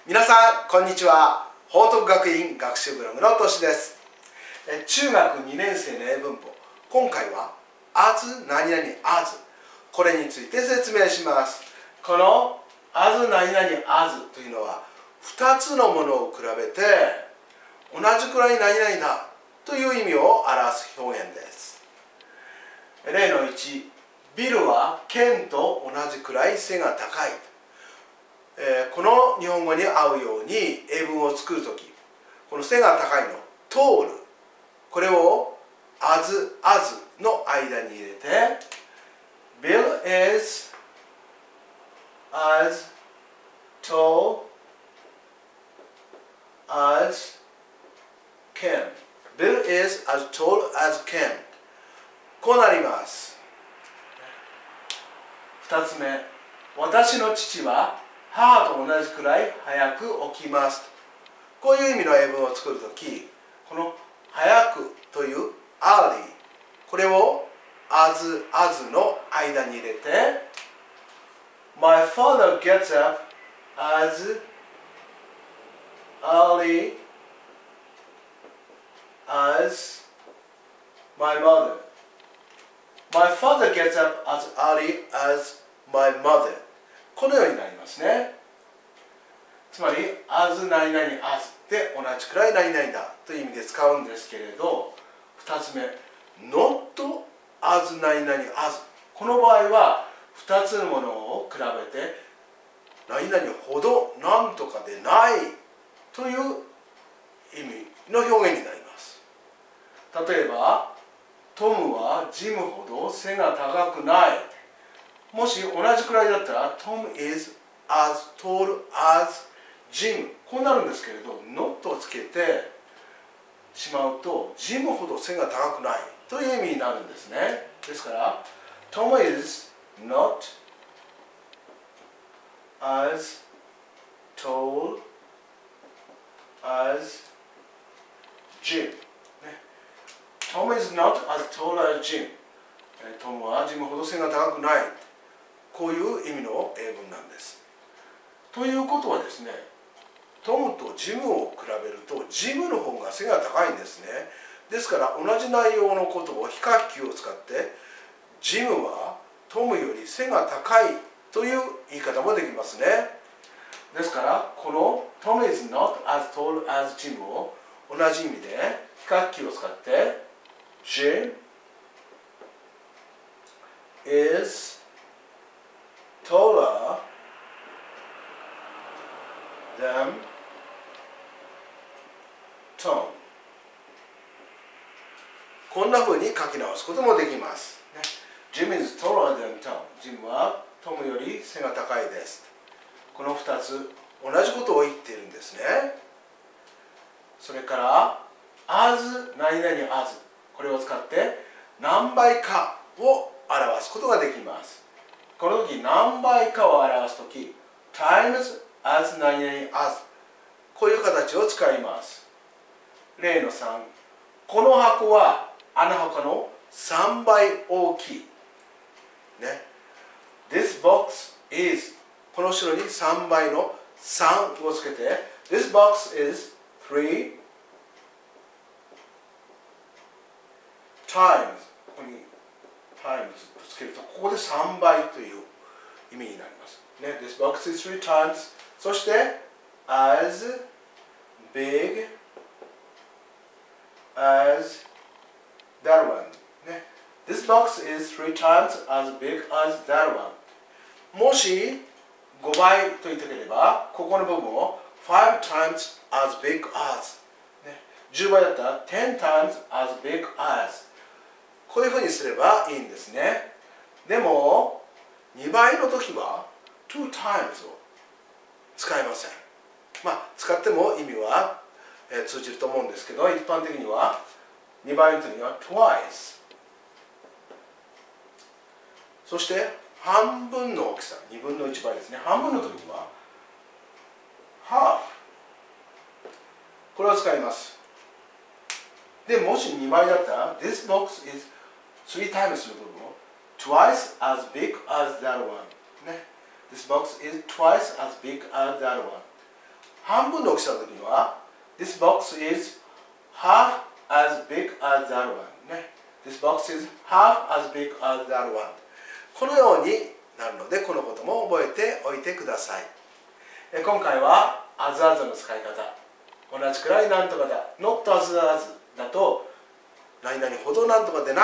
皆さんこんにちは。報徳学院学習ブログのとしです。中学2年生の英文法、今回は as 何々 as これについて説明します。この as 何々 as というのは2つのものを比べて同じくらい何々だという意味を表す表現です。例の1、ビルはケンと同じくらい背が高い。この日本語に合うように英文を作るとき、この背が高いの通る、これを as の間に入れて Bill is as tall as Ken. Bill is as tall as Ken. こうなります。2つ目、私の父は母と同じくらい早く起きます。こういう意味の英文を作るとき、この早くという early、これを as の間に入れて My father gets up as early as my mother. My father gets up as early as my mother. このようになりますね。つまり as 何々 as で同じくらい何々だという意味で使うんですけれど、2つ目 not as 何々 as、 この場合は2つのものを比べて何々ほどなんとかでないという意味の表現になります。例えばトムはジムほど背が高くない。もし同じくらいだったら Tom is as tall as Jim、 こうなるんですけれど not をつけてしまうとジムほど背が高くないという意味になるんですね。ですから Tom is not as tall as Jim、 Tom is not as tall as Jim、 トムはジムほど背が高くない、こういう意味の英文なんです。ということはですね、トムとジムを比べるとジムの方が背が高いんですね。ですから同じ内容のことを比較級を使ってジムはトムより背が高いという言い方もできますね。ですからこの Tom is not as tall as Jim を同じ意味で比較級を使って Jim is taller than Tom、 こんな風に書き直すこともできます。Jim is taller than Tom。 ジムはトムより背が高いです。この2つ同じことを言っているんですね。それから as 何々 as、 これを使って何倍かを表すことができます。この時何倍かを表すとき times as 何々 as、 こういう形を使います。例の3、この箱はあの箱の3倍大きい、ね、This box is、 この後ろに3倍の3をつけて This box is 3 times、 ここに times つけるとここで3倍という意味になります、ね、This box is 3 times、 そして as big as that one、ね、This box is 3 times as big as that one。 もし5倍と言ってくればここの部分を5 times as big as、ね、10倍だったら10 times as big as、 こういうふうにすればいいんですね。でも2倍の時は2 times を使いません。使っても意味は通じると思うんですけど、一般的には2倍の時には twice、 そして半分の大きさ2分の1倍ですね。半分の時には half、 これを使います。でもし2倍だったら This box is 3 times の部分を twice as big as that one、 ね、This box is twice as big as that one。 半分の大きさの時には This box is half as big as that one ね。This box is half as big as that one このようになるのでこのことも覚えておいてください。今回は as as の使い方、同じくらいなんとかだ not as as だと何々ほどなんとかでない、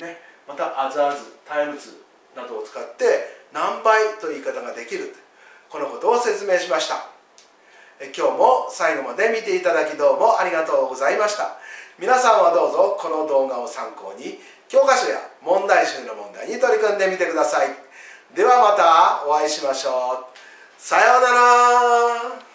ね、また as as タイムツなどを使って何倍という言い方ができる、このことを説明しました。今日も最後まで見ていただきどうもありがとうございました。皆さんはどうぞこの動画を参考に教科書や問題集の問題に取り組んでみてください。ではまたお会いしましょう。さようなら。